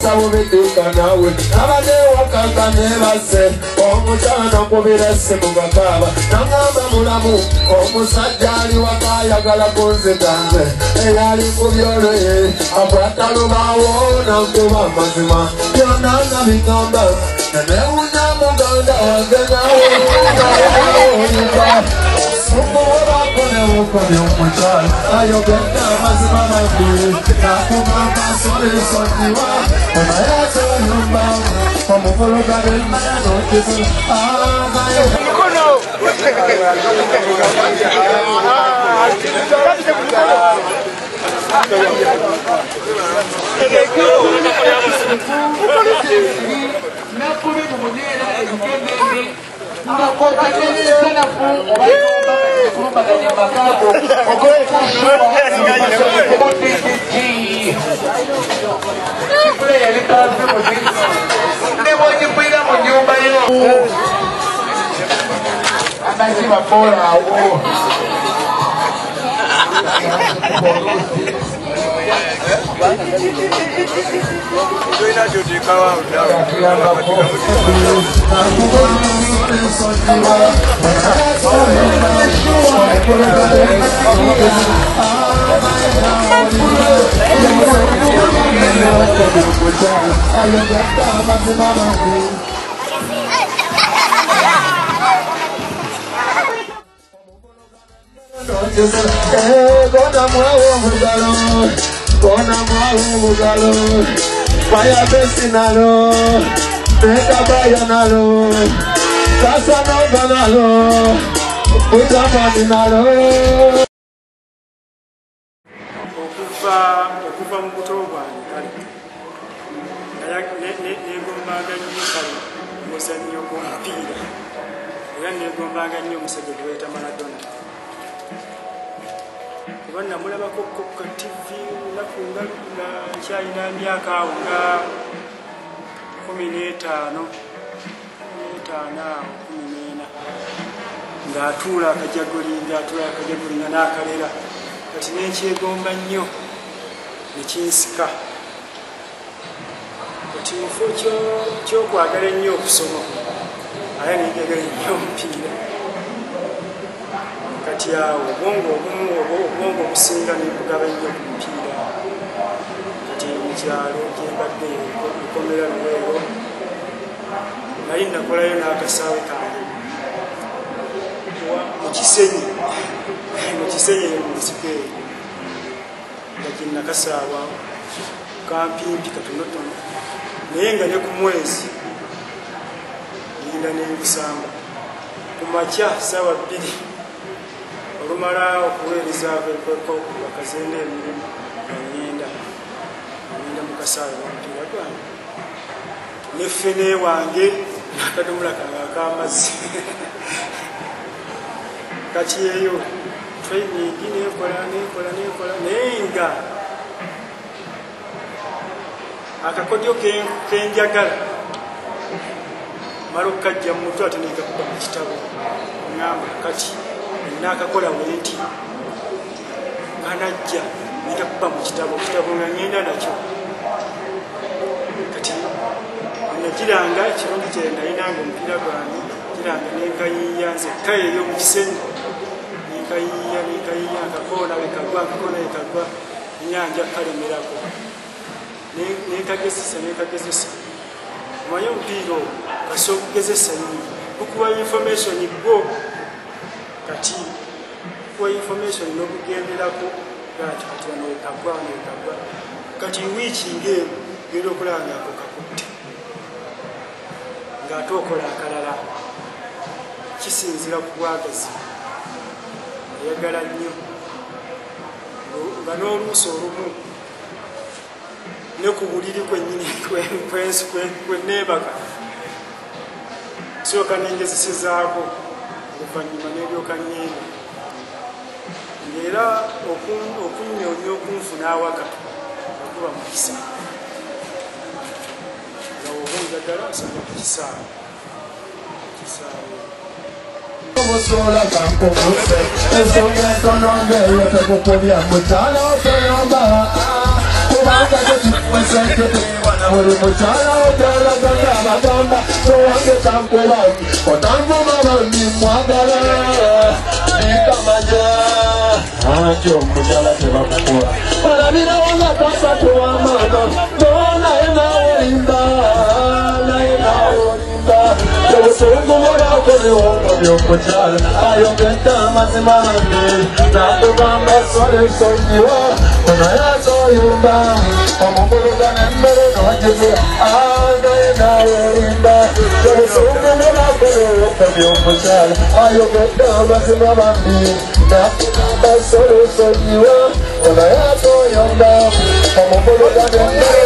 Bituka nawe abade wakagane base omukyana kubirese mu bakaba nangamba mulamu omusajja ali wakayagala kunzitanze eyali ku byoloye akwata lubawo nankuba amazima byonna nabigamba nenewunya muganda wange nawe Sumuwabakone wukone umukyala ayogedde amazima makulu nakugamba solisonyiwa omayate olumba omuvulugane mmaya nokizu Gonna mugalo Fire besinalo Teka bayanalo Kasa no banalo Puta maninalo Okuva mu buto bwange kale negombanga nnyo kale omuzannyo gw'omupiira era negombanga nnyo omusajja gwe bayita Maradona kuba namulabako ku TV lunaku nga nkyalina myaka awo nga 15 ng'atuula akajaguli nga n'akalera kati nenkyegomba nnyo nekinsika kati mufo kyokwagala ennyo okusoma ate nenjagala ennyo omupiira kati awo obwongo obusinga nebugaba nnyo ku mupiira kati mukyalo gyembadde ekomera luweero nali nakolayo n'akasaawe kange mukisenyi munisiperi nga gyenakasaawa kampimpi katonotono naye nga ne ku mwezi ngenda n'ebisamba ku makya ssaawa 2 olumala okuweerezaako bakazenda emirimu ngenda mukasaawe wamupiira gwange neffene wange nakadomola kange ak'amazzi kati eyo training nekola naye nga akakodyo kenjagala mala okukajja mu mutwe ate nekakuba mu kitabo ngamba kati nakakola wenti kanajja nekakuba mu kitabo nga ngenda nakyo kati nakiranga ekirungi kye nalinanga omupiira gwange kiranga nenkayiiya nzekka eyo mu kisenyi nenkayiiya akakoona wekagwa enyanja kalemerako nekagezesa omanye omupiira kasi okugezesa nyo okuwa information gwo kati okuwa information n'okugenderako kati wano wekagwa kati wiiki ng'eyo genda okulaba ngaako kakutte ng'ate okola akalala kisinzira ku bwagazi ayagala nnyo nga n'oluusi olumu ne ku buliri kwennyini kwenneebaka sooka nengezesizaako oluvannyuma n'eryoka nneeno ng'era okunnyonya okunfuna awaka akuba mukisa nga oba njagala nsaba ku kisaawe Musola campo muse, eso me conoce, yo te copia mucha la otra kubanga tekikwesente buli mukyala ojalaganga abagamba towange tankuba otanvuma bambi mwagala nikamanya anti omukyala tebakukola balabirawo nga tasatuwamana nonaye nawolimba naye nawolimba obusungumulakolewo byomukyala ayogedde amazima nge nakugamba solesonyiwa naye azoyimba omuguluga nemmere nogezera naye nawolimba obusungumulakolewo byomukyala ayogedde amazima bambi nakugamba solesonyiwa naye azoyimba omuguluga nemmere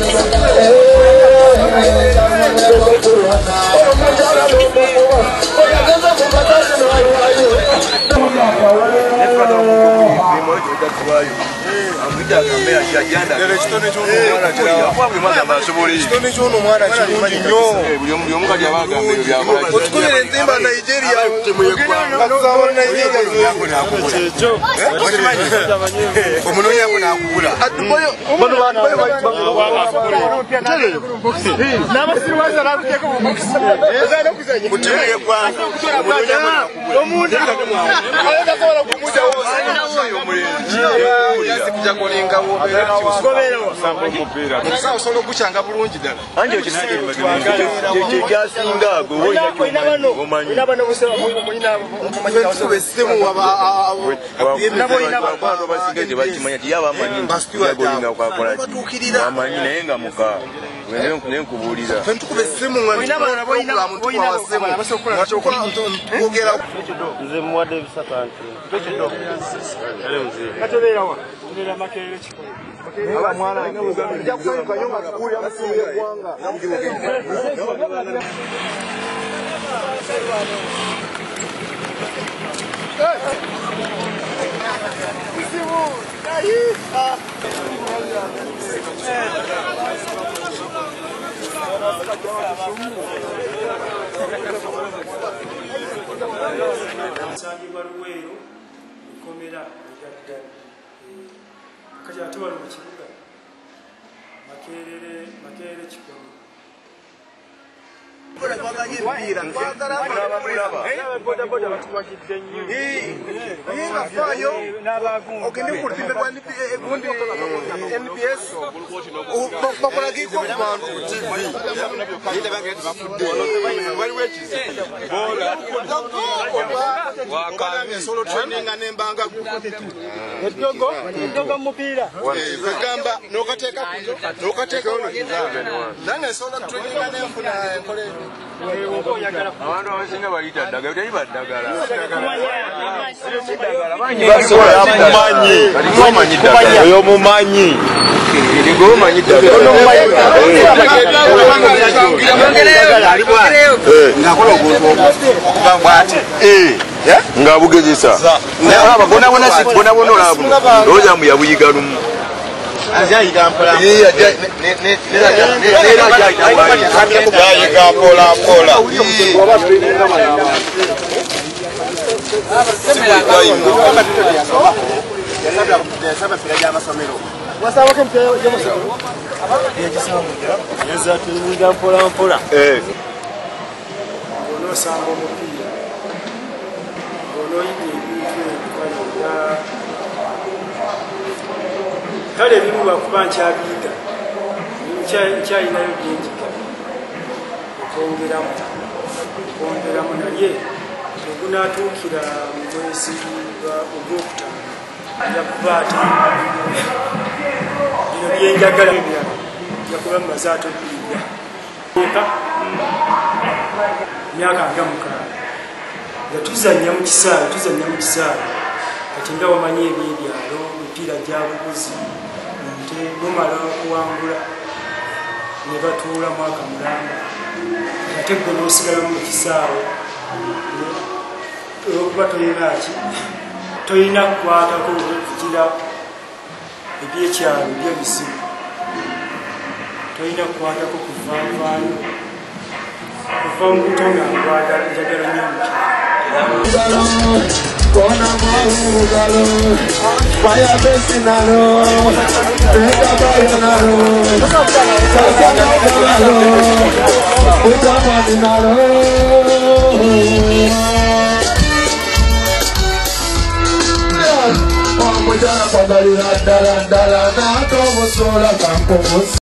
solo kuchanga bulungi dala anje kyasinga amanyi naye nga muka nenkubuulira nze muwadde ebisaka nsangibwa Luweero Lukomera Lugadda kati ate wali mu kibuga Makerere Kikono bodaboda batubagidde nnyo ogende ku lupimbe lwa NPS bakolagiko ku bantu ku TV waliwo ekizibu training nembanga eddogo mupiira egamba nokateeka nange solo training nenfuna enkole abantu abasinga balita ddagala teri baddagala oyo mumanyi omanyi nga bugezesa bonabona olabu oza muyabuyiga lumu onosanga omupiira onoyina ebintu kale ebimu lwakuba nkyabiyiga nkyayinayo byenjiga okwongeramu naye ogunaatuukira mu mwezi ogwokutaano njakuba ati bino byenjagala ebirala njakuba mumaze ate okuyiga myaka nga mukaaga nga tuzannya mu kisaawe kati nga wamanyi ebyebyalo emipiira gya buguzi nte bumala okuwangula ne batuula mwaka mulamba ate gwe n'osigalamu mu kisaawe olwokuba tolina kukwatako okugira ebyekyalo ebyebizibu tolina kukwatako kuvaavaayo kuva mu butonga njagala nnyo omukyala Fire Bessinaro, Rega Bayanaro, Sasana Bayanaro, Utamadinaro. Mujana Pagari Randala, Nako Musola Kampo